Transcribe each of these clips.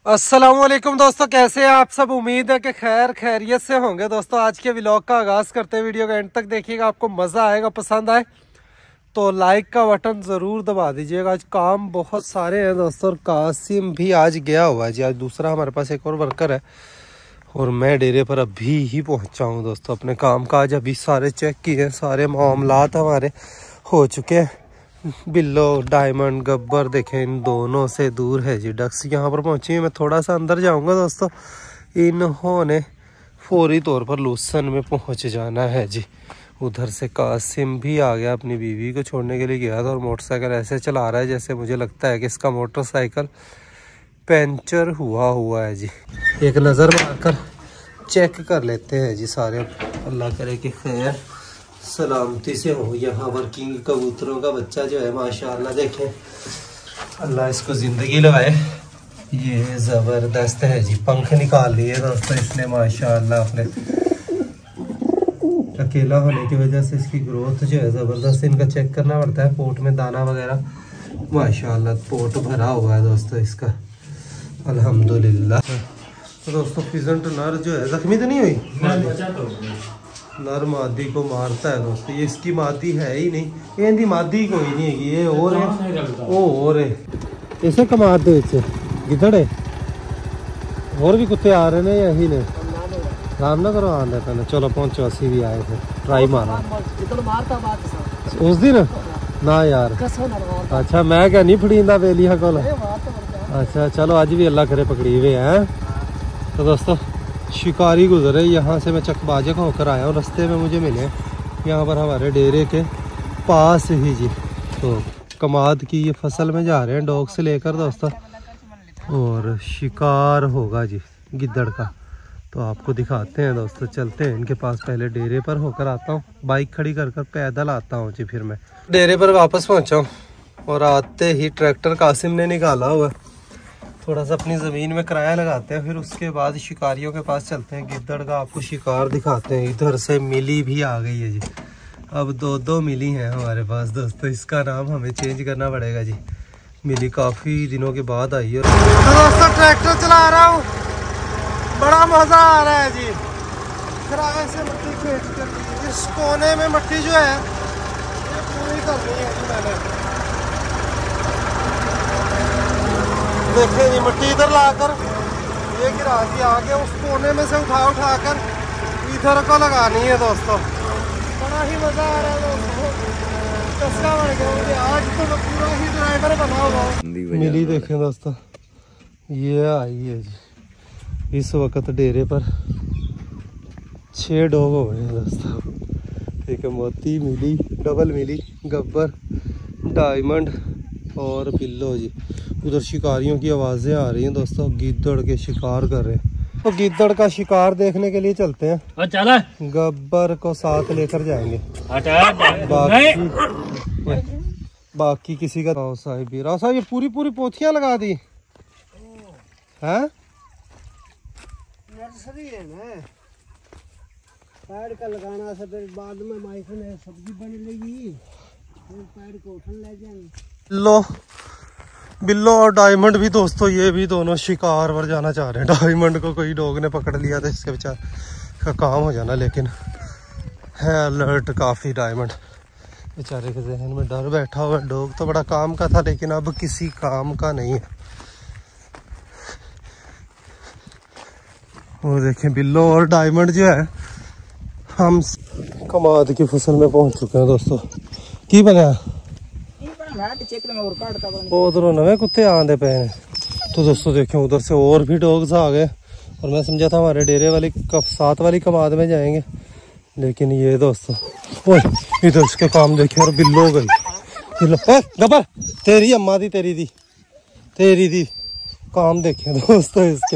अस्सलामुअलैकुम दोस्तों, कैसे हैं आप सब। उम्मीद है कि खैरियत से होंगे। दोस्तों आज के व्लॉग का आगाज़ करते हैं। वीडियो का एंड तक देखिएगा, आपको मज़ा आएगा। पसंद आए तो लाइक का बटन ज़रूर दबा दीजिएगा। आज काम बहुत सारे हैं दोस्तों, और कासिम भी आज गया हुआ है जी। आज दूसरा हमारे पास एक और वर्कर है, और मैं डेरे पर अभी ही पहुंचा हूं दोस्तों अपने काम का। आज अभी सारे चेक किए, सारे मामलात हमारे हो चुके हैं। बिल्लो, डायमंड, गब्बर देखें, इन दोनों से दूर है जी डक्स। यहाँ पर पहुंची, मैं थोड़ा सा अंदर जाऊंगा दोस्तों। इन्होंने फौरी तौर पर लूसन में पहुंच जाना है जी। उधर से कासिम भी आ गया, अपनी बीवी को छोड़ने के लिए गया था, और मोटरसाइकिल ऐसे चला रहा है जैसे मुझे लगता है कि इसका मोटरसाइकिल पंचर हुआ है जी। एक नज़र मारकर चेक कर लेते हैं जी सारे। अल्लाह करे कि खैर सलामती से हो। यहाँ वर्किंग कबूतरों का बच्चा जो है माशाल्लाह देखें, अल्लाह इसको ज़िंदगी लगाए। ये ज़बरदस्त है जी, पंख निकाल लिए दोस्तों इसने माशाल्लाह। अपने अकेला होने की वजह से इसकी ग्रोथ जो है ज़बरदस्त। इनका चेक करना पड़ता है, पोर्ट में दाना वगैरह माशाल्लाह पोर्ट भरा हुआ है दोस्तों इसका, अल्हम्दुलिल्लाह। तो दोस्तों पिजंट नर जो है जख्मी तो नहीं हुई, नर मादी को मारता है दोस्तों। ये इसकी मादी है ही नहीं, ये इनकी मादी कोई नहीं है, ये और है वो और है। इसे कमार दो, इसे गिदड़ है। और भी कुत्ते आ रहे ने यही ने, राम ना करो आने पहले। चलो पहुंचो, असी भी आए थे ट्राई मारा उस दिन ना यार। अच्छा मैं क्या नहीं फड़ींदा बेलिया को। अच्छा चलो आज भी अल्लाह करे पकड़ी हुए हैं। तो दोस्तों शिकारी गुजरे यहाँ से, मैं चकबाजक होकर आया हूँ। रास्ते में मुझे मिले यहाँ पर हमारे डेरे के पास ही जी। तो कमाद की ये फसल में जा रहे हैं डॉग से लेकर दोस्तों, और शिकार होगा जी गिद्दड़ का। तो आपको दिखाते हैं दोस्तों, चलते हैं इनके पास। पहले डेरे पर होकर आता हूँ, बाइक खड़ी कर कर पैदल आता हूँ जी। फिर मैं डेरे पर वापस पहुँचा हूँ, और आते ही ट्रैक्टर कासिम ने निकाला हुआ। थोड़ा सा अपनी ज़मीन में किराया लगाते हैं, फिर उसके बाद शिकारियों के पास चलते हैं। गिद्दड़ का आपको शिकार दिखाते हैं। इधर से मिली भी आ गई है जी। अब दो मिली हैं हमारे पास दोस्तों। इसका नाम हमें चेंज करना पड़ेगा जी। मिली काफ़ी दिनों के बाद आई है। तो दोस्तों ट्रैक्टर चला रहा हूँ, बड़ा मज़ा आ रहा है जी। किराए से मट्टी फेंक कर इस कोने में मट्टी जो है ये पूरी करनी है जी मैंने। देखिए जी मट्टी इधर लाकर ये गिरा दी, आगे उस कोने में से उठा कर इधर को लगानी है दोस्तों। बड़ा ही मज़ा आ रहा है दोस्तों, चस्का बन गया मुझे आज तो। मैं पूरा ही ड्राइवर बना हुआ। मिली देखें दोस्तों, ये आई है जी। इस वक्त डेरे पर 6 डॉग हो गए हैं दोस्तों। ठीक है, मोती, मिली, डबल मिली, गब्बर, डायमंड और बिल्लो जी। उधर शिकारियों की आवाज़ें आ रही हैं दोस्तों, गिद्दड़ के शिकार कर रहे हैं। तो गिद्दड़ का शिकार देखने के लिए चलते हैं। चला गब्बर को साथ लेकर जाएंगे। बाकी किसी का। राव साहब ये पूरी पोथियां लगा दी है। नर्सरी है ना, पेड़ का लगाना से फिर बाद में माइक में सब्जी बन लेगी, पेड़ को उठन ले जाएंगे। लो बिल्लो और डायमंड भी दोस्तों, ये भी दोनों शिकार पर जाना चाह रहे हैं। डायमंड को कोई डॉग ने पकड़ लिया था, इसके बेचार का काम हो जाना, लेकिन है अलर्ट काफ़ी। डायमंड बेचारे के जहन में डर बैठा हुआ है। डॉग तो बड़ा काम का था, लेकिन अब किसी काम का नहीं है। वो देखें बिल्लो और डायमंड जो है, हम कमाद की फसल में पहुंच चुके हैं दोस्तों। की बना उधरों नवे कुत्ते आंदे पे हैं। तो दोस्तों देखें उधर से और भी डॉग्स आ गए, और मैं समझा था हमारे डेरे वाली साथ वाली कमाद में जाएंगे, लेकिन ये दोस्तों ओए इधर उसके काम देखे, और बिल्लो गई। गब्बर तेरी अम्मा दी तेरी दी काम देखे दोस्तों इसके।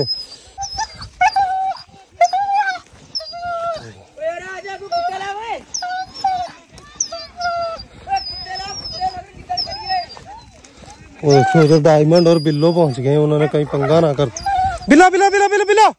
वो देखिए उधर डायमंड और बिल्लो पहुंच गए, उन्होंने कहीं पंगा ना कर। बिल्ला बिल्ला बिल्ला बिल्ला बिल्ला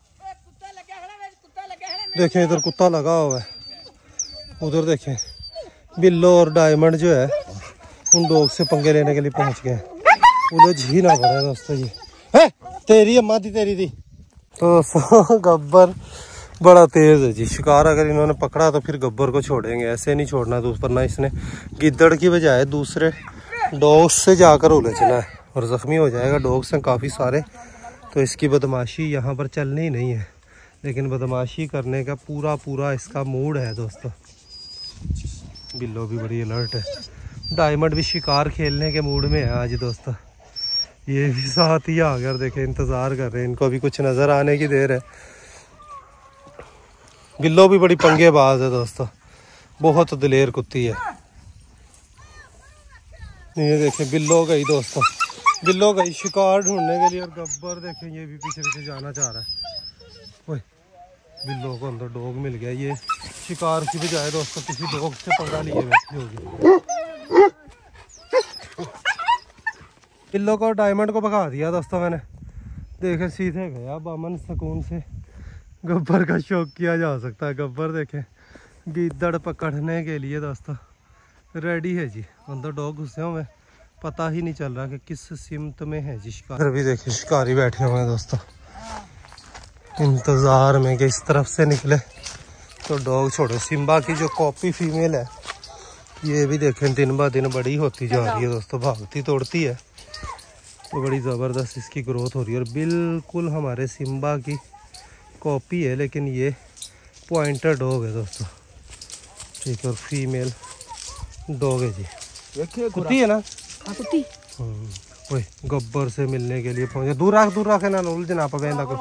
देखें इधर कुत्ता लगा हुआ है। उधर देखें बिल्लो और डायमंड जो है उन डॉग से पंगे लेने के लिए पहुंच गए। उधर झी ना पड़ा दोस्तों। ये तेरी अम्मा थी तेरी थी। तो गब्बर बड़ा तेज है जी। शिकार अगर इन्होंने पकड़ा तो फिर गब्बर को छोड़ेंगे, ऐसे नहीं छोड़ना। तो वरना इसने गिद्दड़ की बजाय दूसरे डॉग्स से जाकर उलझना है और ज़ख्मी हो जाएगा। डॉग्स हैं काफ़ी सारे, तो इसकी बदमाशी यहाँ पर चलनी ही नहीं है, लेकिन बदमाशी करने का पूरा इसका मूड है दोस्तों। बिल्लो भी बड़ी अलर्ट है। डायमंड भी शिकार खेलने के मूड में है आज दोस्तों। ये भी साथ ही आ गए, देखे इंतज़ार कर रहे हैं। इनको अभी कुछ नज़र आने की देर है। बिल्लो भी बड़ी पंगेबाज है दोस्तों, बहुत दिलेर कुत्ती है। ये देखे बिल्लो गई दोस्तों, बिल्लो गई शिकार ढूंढने के लिए। और गब्बर देखें ये भी पीछे पीछे जाना चाह रहा है। ओए बिल्लो को अंदर डॉग मिल गया। ये शिकार की बजाय दोस्तों किसी डॉग से पंगा लिए बैठी होगी। बिल्लो को डायमंड को भगा दिया दोस्तों मैंने। देखे सीधे गया अमन सुकून से। गब्बर का शौक किया जा सकता है। गब्बर देखें गिद्दड़ पकड़ने के लिए दोस्तों रेडी है जी। अंदर डॉग घुसे हुए, पता ही नहीं चल रहा कि किस सिमत में है जी शिकार। भी देखे शिकारी बैठे हुए हैं दोस्तों इंतज़ार में कि इस तरफ से निकले तो डॉग छोड़ो। सिम्बा की जो कॉपी फीमेल है ये भी देखें दिन ब दिन बड़ी होती जा रही है दोस्तों, भागती तोड़ती है तो बड़ी ज़बरदस्त इसकी ग्रोथ हो रही है। और बिल्कुल हमारे सिम्बा की कॉपी है, लेकिन ये पॉइंटर डॉग है दोस्तों, ठीक है। और फीमेल डॉग है जी, कुत्ती है ना। कुत्ती ओए गब्बर से मिलने के लिए पहुंचे। दूर रख ना उलझना पवेंदा को,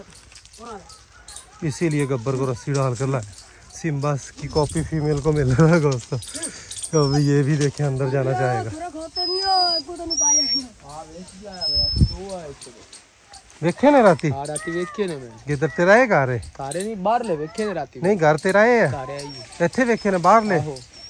इसीलिए गब्बर को रस्सी डाल कर लाए। सिम्बा की कॉपी फीमेल को मिल रहा है दोस्तों। तो अभी ये भी देखे अंदर जाना चाहेगा। वेखे ने राती वेखे ने किधर तेरा है घर है? कारे नहीं बाहर ले वेखे ने राती नहीं घर तेरा है इत्थे वेखे ने बाहर ले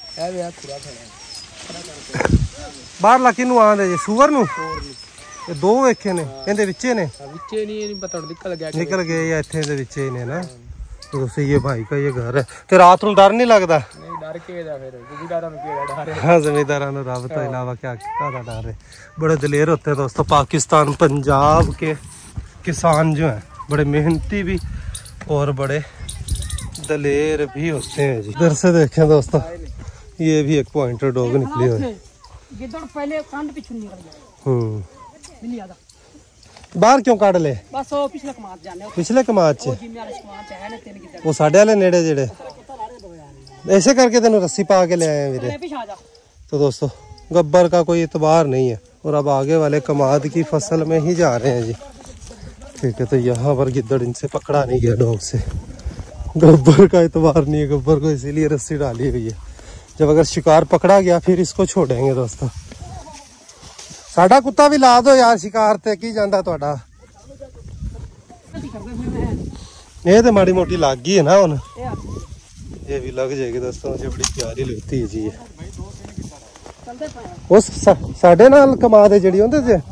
बाहर ला किनू आंदे जे सूअर नु ये दो वेखे ने इहदे विचे ने विचे नहीं पता निकल गए या इत्थे दे विचे ही ने ना। तो उसे ये भाई का ये घर है। ते रात नू डर नहीं लगदा? नहीं डर के दा फिर जमींदारां नु के डर है। हां जमींदारां नु रब तो अलावा क्या कादा डर है। बड़े दिलेर होते हैं दोस्तों पाकिस्तान पंजाब के किसान जो हैं, बड़े मेहनती भी और बड़े दलेर भी होते हैं जी। इधर से देखें दोस्तों ये भी एक पॉइंटर डॉग निकली हुई। गिद्दड़ पहले कांड पिछू निकल गया। बाहर क्यों काट ले? बस वो पिछले कमात जाने पिछले कमात वो साढ़े वाले नेड़े जेड़े ऐसे करके तेन रस्सी पा के ले आए मेरे। तो दोस्तों गब्बर का कोई इतबार नहीं है और अब आगे वाले कमाद की फसल में ही जा रहे हैं जी, ठीक है। तो यहाँ पर गिद्दड़ इनसे पकड़ा नहीं गया डॉग से। गब्बर का इतबार नहीं है, गब्बर को इसीलिए रस्सी डाली हुई है। जब अगर शिकार पकड़ा गया फिर इसको छोड़ेंगे दोस्तों। साडा कुत्ता भी ला दो यार शिकार ते की जांदा तुहाडा। ये तो माड़ी मोटी लग गई है ना हुन, ये भी लग जाएगी दोस्तों। मुझे बड़ी प्यारी लगती है जी ये। उस साडे नाल कमाद है जड़ी उनदे से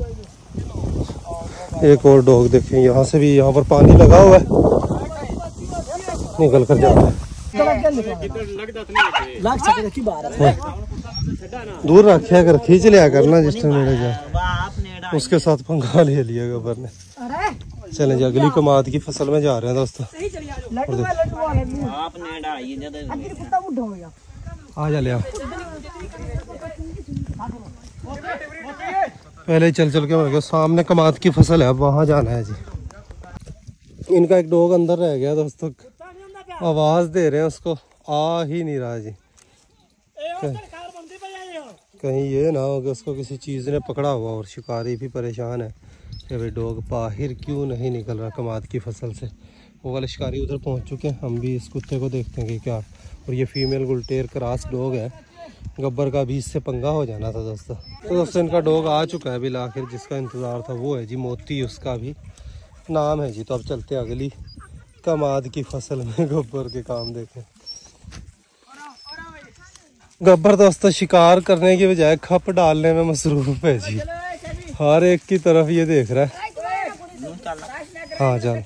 एक और डॉग देखें। यहाँ से भी यहाँ पर पानी लगा हुआ है, निकल कर जा रहा है। दूर रखे कर खींच लिया करना जिस टाइम मेरे जा उसके साथ पंगा ले लिया गब्बर ने। चले जी अगली कमाद की फसल में जा रहे हैं दोस्तों। आ जा लिया पहले चल के मर गया। सामने कमाद की फसल है, अब वहां जाना है जी। इनका एक डॉग अंदर रह गया दोस्तों, आवाज दे रहे हैं उसको, आ ही नहीं रहा जी। कहीं ये ना हो कि उसको किसी चीज ने पकड़ा हुआ। और शिकारी भी परेशान है कि भाई डॉग बाहर क्यों नहीं निकल रहा कमाद की फसल से। वो वाले शिकारी उधर पहुंच चुके हैं, हम भी इस कुत्ते को देखते हैं कि क्या। और ये फीमेल गुलटेर क्रॉस डॉग है। गब्बर का भी इससे पंगा हो जाना था दोस्तों। तो दोस्तों इनका डॉग आ चुका है अभी आखिर, जिसका इंतजार था वो है जी मोती, उसका भी नाम है जी। तो अब चलते हैं अगली कमाद की फसल में गब्बर के काम देखें। गब्बर दोस्तों शिकार करने की बजाय खप डालने में मसरूफ है जी। हर एक की तरफ ये देख रहा है। हाँ चल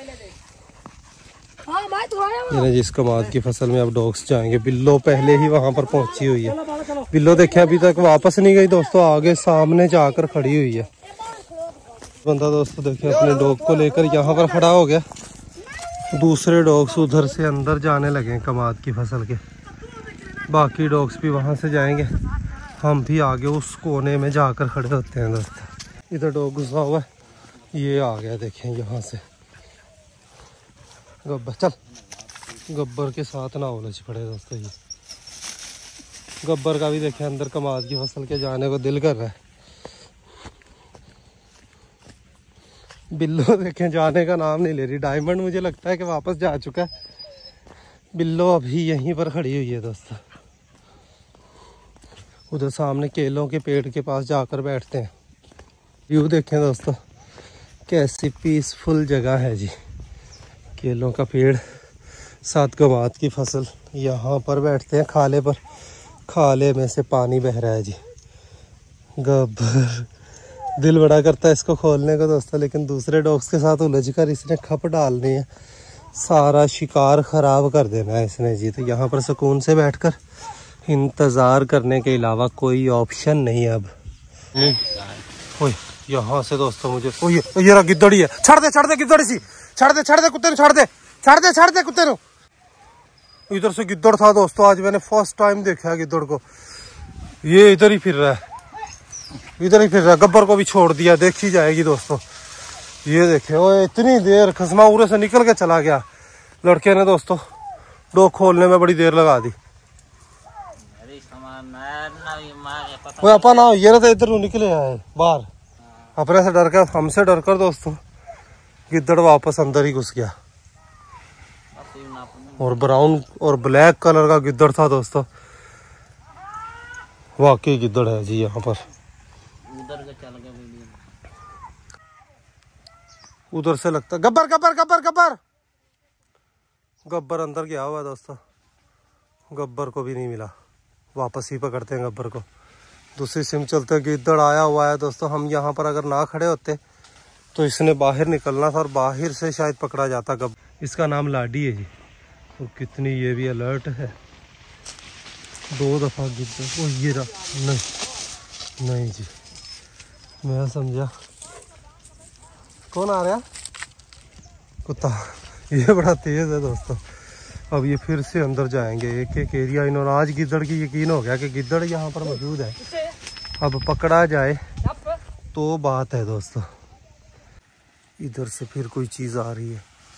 ये जिस कमाद की फसल में अब डॉग्स जाएंगे। बिल्लो पहले ही वहां पर पहुंची हुई है। बिल्लो देखे अभी तक वापस नहीं गई दोस्तों, आगे सामने जाकर खड़ी हुई है। बंदा दोस्तों देखिए अपने डॉग को लेकर यहाँ पर खड़ा हो गया। दूसरे डॉग्स उधर से अंदर जाने लगे कमाद की फसल के, बाकी डॉग्स भी वहाँ से जाएंगे, हम भी आगे उस कोने में जाकर खड़े होते हैं दोस्तों। इधर डॉग घुसा हुआ है, ये आ गया देखें यहाँ से। गब्बर चल, गब्बर के साथ ना उलझ पड़े दोस्तों। ये गब्बर का भी देखें अंदर कमाद की फसल के जाने को दिल कर रहा है। बिल्लो देखें जाने का नाम नहीं ले रही। डायमंड मुझे लगता है कि वापस जा चुका है, बिल्लो अभी यहीं पर खड़ी हुई है दोस्तों। उधर सामने केलों के पेड़ के पास जाकर बैठते हैं। व्यू देखें दोस्तों, कैसी पीसफुल जगह है जी। केलों का पेड़, साथ कमाद की फसल, यहाँ पर बैठते हैं खाले पर। खाले में से पानी बह रहा है जी। गब्बर, दिल बड़ा करता है इसको खोलने को दोस्तों, लेकिन दूसरे डॉग्स के साथ उलझ कर इसने खप डालनी है, सारा शिकार खराब कर देना है इसने जी। तो यहाँ पर सुकून से बैठकर इंतज़ार करने के अलावा कोई ऑप्शन नहीं है अब। ओए यहाँ से दोस्तों मुझे ये रहा गिद्धड़ी है। छड़ दे गिद्धड़ी सी, छड़ दे कुत्ते ने, छड़ दे कुत्ते ने। इधर से गिद्धड़ था दोस्तों, आज मैंने फर्स्ट टाइम देखा है गिद्धड़ को। ये इधर ही फिर रहा है, इधर ही फिर रहा है। गब्बर को भी छोड़ दिया, देखी जाएगी दोस्तों। ये देखे ओए, इतनी देर खसमा उरे से निकल के चला गया लड़के ने दोस्तों। डोर खोलने में बड़ी देर लगा दी। वो अपा ना ये तो इधर निकले आए बाहर, अपने से डर कर, हमसे डर कर दोस्तों गिद्धड़ वापस अंदर ही घुस गया। और ब्राउन और ब्लैक कलर का गिद्धड़ था दोस्तों, वाकई गिद्धड़ है जी। यहाँ पर उधर से लगता गब्बर गब्बर गब्बर गब्बर गब्बर अंदर गया हुआ है दोस्तों। गब्बर को भी नहीं मिला, वापस ही पकड़ते हैं गब्बर को। दूसरी सिम चलते गिद्धड़ आया हुआ है दोस्तों। हम यहाँ पर अगर ना खड़े होते तो इसने बाहर निकलना था और बाहर से शायद पकड़ा जाता। गब्बर, इसका नाम लाडी है जी। और कितनी ये भी अलर्ट है। 2 दफा गिद्धड़, ओ ये रहा, नहीं जी, मैं समझा कौन आ रहा, कुत्ता। ये बड़ा तेज है दोस्तों। अब ये फिर से अंदर जाएंगे, एक एक एरिया इन्होंने। आज गिद्धड़ की यकीन हो गया कि गिद्धड़ यहाँ पर मौजूद है। अब पकड़ा जाए तो बात है दोस्तों। इधर से फिर कोई चीज आ रही है,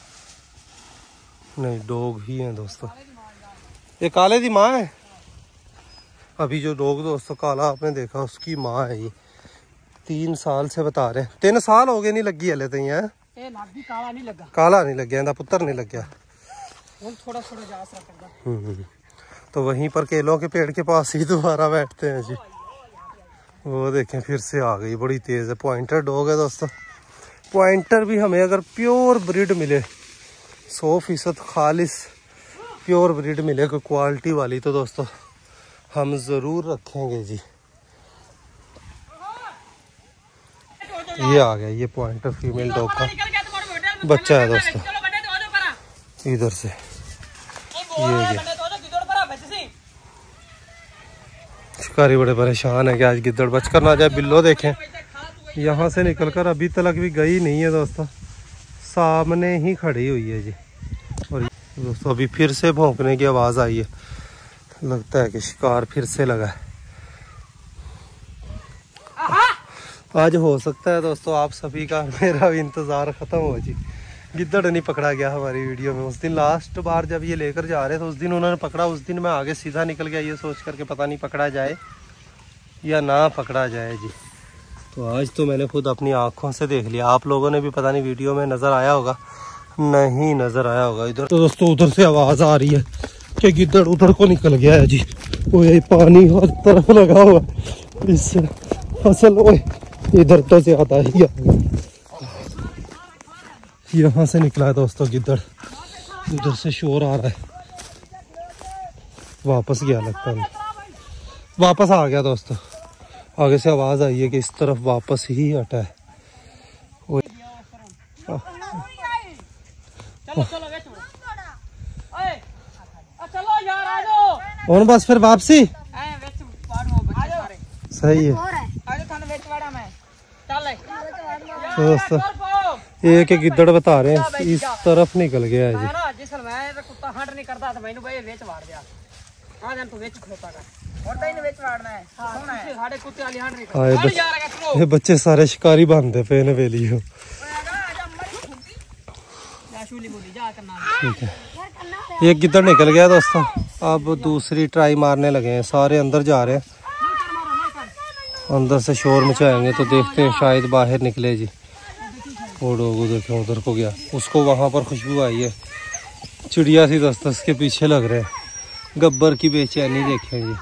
नहीं डॉग ही है दोस्तों। ये काले दी माँ है। अभी जो डॉग दोस्तों काला आपने देखा, उसकी माँ है ये। 3 साल से बता रहे, 3 साल हो गए नहीं लगी हले तो। यहाँ काला नहीं लग गया, इनका पुत्र नहीं लग गया। थोड़ा जा सकता। तो वहीं पर केलों के पेड़ के पास ही दोबारा बैठते हैं जी। वो देखें फिर से आ गई, बड़ी तेज है। पॉइंटर डॉग है दोस्तों। पॉइंटर भी हमें अगर प्योर ब्रीड मिले, 100% खालिस प्योर ब्रीड मिले, कोई क्वालिटी वाली, तो दोस्तों हम ज़रूर रखेंगे जी। ये आ गया, ये पॉइंटर फीमेल डॉग का बच्चा है दोस्तों। इधर से ये शिकारी बड़े परेशान है कि आज गिद्धड़ बच कर ना जाए। बिल्लो देखें यहाँ से निकलकर अभी तक भी गई नहीं है दोस्तों, सामने ही खड़ी हुई है जी। और दोस्तों अभी फिर से भौंकने की आवाज़ आई है, लगता है कि शिकार फिर से लगा है। आज हो सकता है दोस्तों आप सभी का मेरा भी इंतज़ार ख़त्म हो जी। गिद्धड़ नहीं पकड़ा गया हमारी वीडियो में। उस दिन लास्ट बार जब ये लेकर जा रहे थे उस दिन उन्होंने पकड़ा, उस दिन मैं आगे सीधा निकल गया ये सोच करके पता नहीं पकड़ा जाए या ना पकड़ा जाए जी। तो आज तो मैंने खुद अपनी आँखों से देख लिया। आप लोगों ने भी पता नहीं वीडियो में नज़र आया होगा, नहीं नज़र आया होगा। इधर तो दोस्तों उधर से आवाज़ आ रही है कि गिद्धड़ उधर को निकल गया है जी। वो यही पानी हर तरफ लगा हुआ इस फसल। ओए इधर तो ज़्यादा ही आ गया, यहाँ से निकला है दोस्तों गिद्धड़। उधर से शोर आ रहा है, वापस गया लगता है, वापस आ गया दोस्तों। आगे से आवाज़ आई है कि इस तरफ वापस ही हटा है। और बस फिर वापसी सही है। तो दोस्तों एक गिद्दड़ बता रहे हैं इस तरफ निकल गया है जी। कुत्ता हट नहीं करता था मैंने भाई वेच वाड़ दिया। आ जान तू वेच खलोता का और तैने वेच वाड़ना है सोना है साडे कुत्ते वाली हट नहीं करता। ये बच्चे सारे शिकारी बांधे पे ने वेली हो। ठीक है एक गिद्दड़ निकल गया दोस्तों। अब दूसरी ट्राई मारने लगे हैं। सारे अंदर जा रहे हैं। अंदर से शोर मचाएंगे तो देखते हैं शायद बाहर निकले जी। वो देखें उधर को गया। उसको वहां पर खुशबू आई है। चिड़िया सी दोस्तों उसके पीछे लग रहे हैं। गब्बर की बेचैनी देखें जी।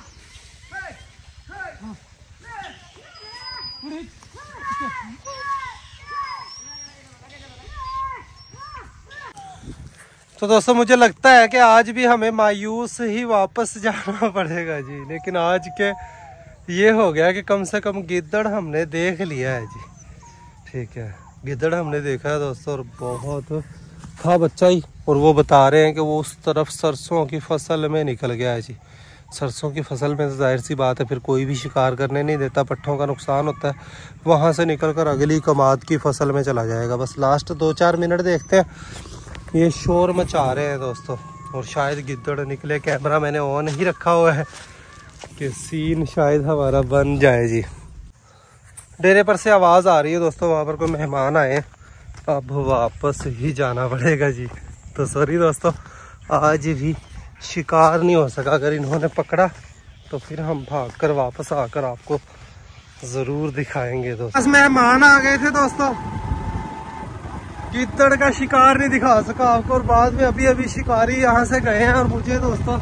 तो दोस्तों मुझे लगता है कि आज भी हमें मायूस ही वापस जाना पड़ेगा जी। लेकिन आज के ये हो गया कि कम से कम गिद्दड़ हमने देख लिया है जी। ठीक है गिद्दड़ हमने देखा है दोस्तों और बहुत था बच्चा ही। और वो बता रहे हैं कि वो उस तरफ सरसों की फसल में निकल गया है जी। सरसों की फसल में तो जाहिर सी बात है फिर कोई भी शिकार करने नहीं देता। पट्ठों का नुकसान होता है। वहाँ से निकल कर अगली कमाद की फसल में चला जाएगा। बस लास्ट 2-4 मिनट देखते हैं। ये शोर मचा रहे हैं दोस्तों और शायद गिद्दड़ निकले। कैमरा मैंने ऑन ही रखा हुआ है कि सीन शायद हमारा बन जाए जी। डेरे पर से आवाज़ आ रही है दोस्तों। वहाँ पर कोई मेहमान आए हैं। अब वापस ही जाना पड़ेगा जी। तो सॉरी दोस्तों आज भी शिकार नहीं हो सका। अगर इन्होंने पकड़ा तो फिर हम भागकर वापस आकर आपको ज़रूर दिखाएंगे दोस्तों। बस मेहमान आ गए थे दोस्तों। गिद्दड़ का शिकार नहीं दिखा सका आपको। और बाद में अभी शिकारी यहाँ से गए हैं और मुझे दोस्तों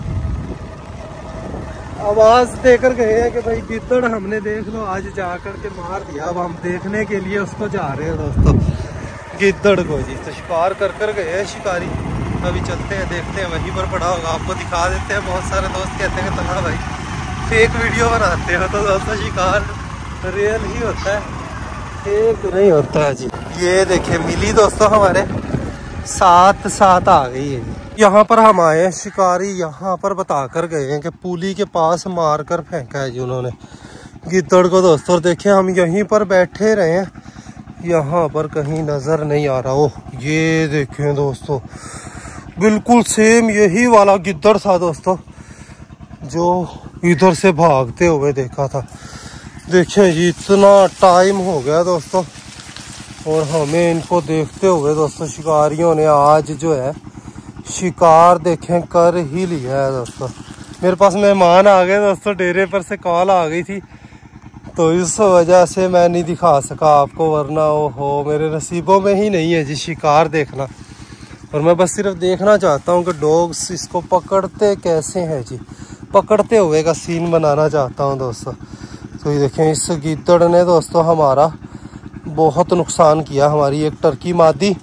आवाज देकर गए हैं कि भाई गिद्दड़ हमने देख लो आज जाकर के मार दिया। अब हम देखने के लिए उसको जा रहे हैं दोस्तों गिद्दड़ को जी। तो शिकार कर गए हैं शिकारी। अभी चलते हैं देखते हैं वहीं पर पड़ा होगा आपको दिखा देते हैं। बहुत सारे दोस्त कहते हैं कि तला भाई फेक वीडियो बनाते हो। तो दोस्तों शिकार रियल ही होता है फेक नहीं होता है जी। ये देखिए मिली दोस्तों हमारे साथ आ गई है जी। यहाँ पर हम आए हैं। शिकारी यहाँ पर बता कर गए हैं कि पुली के पास मार कर फेंका है जी उन्होंने गिद्दड़ को दोस्तों। और देखिए हम यहीं पर बैठे रहे हैं। यहाँ पर कहीं नजर नहीं आ रहा। ओ ये देखें दोस्तों बिल्कुल सेम यही वाला गिद्दड़ था दोस्तों जो इधर से भागते हुए देखा था। देखिए जी इतना टाइम हो गया दोस्तों और हमें इनको देखते हुए दोस्तों शिकारियों ने आज जो है शिकार देखें कर ही लिया है दोस्तों। मेरे पास मेहमान आ गए दोस्तों। डेरे पर से कॉल आ गई थी तो इस वजह से मैं नहीं दिखा सका आपको। वरना ओहो मेरे नसीबों में ही नहीं है जी शिकार देखना। और मैं बस सिर्फ देखना चाहता हूँ कि डॉग्स इसको पकड़ते कैसे हैं जी। पकड़ते हुए का सीन बनाना चाहता हूँ दोस्तों। तो ये देखें इस गिद्दड़ ने दोस्तों हमारा बहुत नुकसान किया। हमारी एक टर्की मादी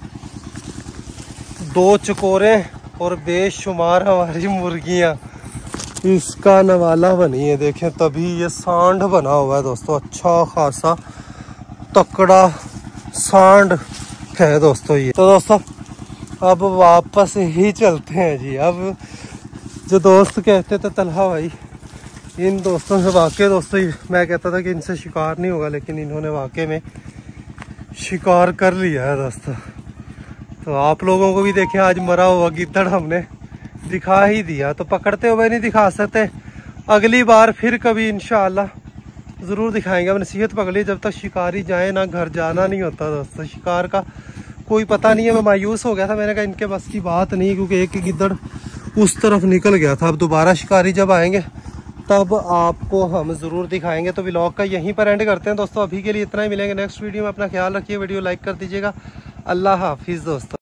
2 चकोरे और बेशुमार हमारी मुर्गियाँ इसका नवाला बनी है। देखें तभी ये सांड बना हुआ है दोस्तों। अच्छा खासा तकड़ा सांड है दोस्तों ये। तो दोस्तों अब वापस ही चलते हैं जी। अब जो दोस्त कहते थे तलहा भाई इन दोस्तों से वाकई दोस्तों मैं कहता था कि इनसे शिकार नहीं होगा लेकिन इन्होंने वाकई में शिकार कर लिया है दोस्तों। तो आप लोगों को भी देखें आज मरा हुआ गिद्दड़ हमने दिखा ही दिया। तो पकड़ते हुए नहीं दिखा सकते। अगली बार फिर कभी इंशाअल्लाह ज़रूर दिखाएंगे। अब नसीहत पकड़ी जब तक शिकारी जाए ना घर जाना नहीं होता दोस्तों। शिकार का कोई पता नहीं है। मैं मायूस हो गया था। मैंने कहा इनके बस की बात नहीं क्योंकि एक गिद्दड़ उस तरफ निकल गया था। अब दोबारा शिकारी जब आएंगे तब आपको हम ज़रूर दिखाएंगे। तो व्लॉग का यहीं पर एंड करते हैं दोस्तों। अभी के लिए इतना ही। मिलेंगे नेक्स्ट वीडियो में। अपना ख्याल रखिए। वीडियो लाइक कर दीजिएगा। अल्लाह हाफिज़ दोस्तों।